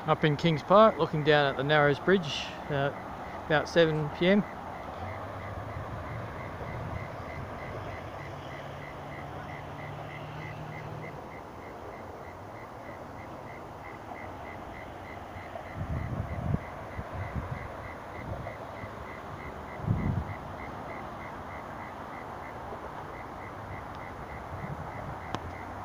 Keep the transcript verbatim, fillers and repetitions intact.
Up in Kings Park, looking down at the Narrows Bridge, uh, about seven p m